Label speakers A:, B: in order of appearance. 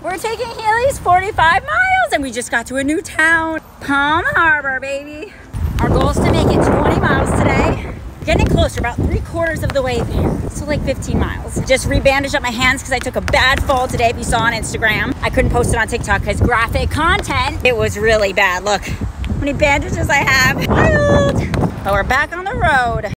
A: We're taking Heelies 45 miles and we just got to a new town. Palm Harbor, baby. Our goal is to make it 20 miles today. Getting closer, about 3/4 of the way there. So like 15 miles. Just re-bandaged up my hands because I took a bad fall today. If you saw on Instagram, I couldn't post it on TikTok because graphic content. It was really bad. Look, how many bandages I have. Wild. But we're back on the road.